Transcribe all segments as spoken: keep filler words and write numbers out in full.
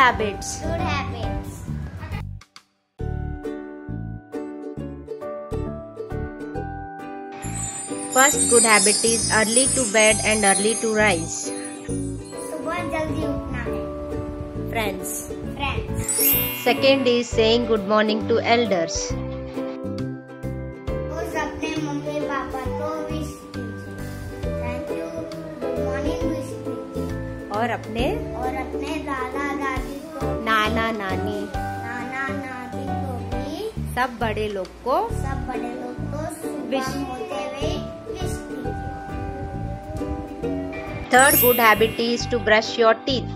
habits. Good habits. First good habit is early to bed and early to rise. सुबह जल्दी उठना है. Friends. Friends. Second is saying good morning to elders. रोज अपने mummy papa को wish कीजिए. Thank you. Good morning wish कीजिए. और अपने और अपने दादा दादी को, नाना नानी, नाना नानी को भी, सब बड़े लोग को सब बड़े लोग को Wish. सुबह होते हुए विश कीजिए. Third good habit is to brush your teeth.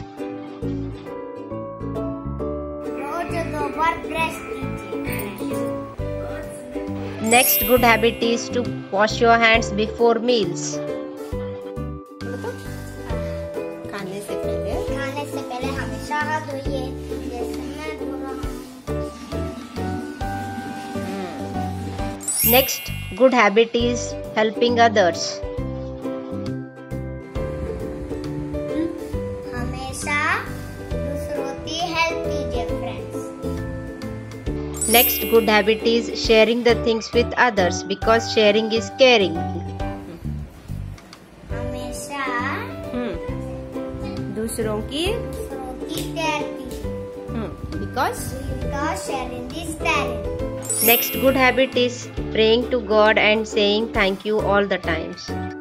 रोज दो बार ब्रश कीजिए. Next good habit is to wash your hands before meals. खाने से पहले खाने से पहले हमेशा हाथ धोइए, जैसे मैं धो रहा हूँ. Next good habit is helping others. हमेशा दूसरों की हेल्प कीजिए. Friends. Next good habit is sharing the things with others because sharing is caring. हमेशा दूसरों की दूसरों की केयर कीजिए. because Because sharing is caring. next good habit is praying to God and saying thank you all the times.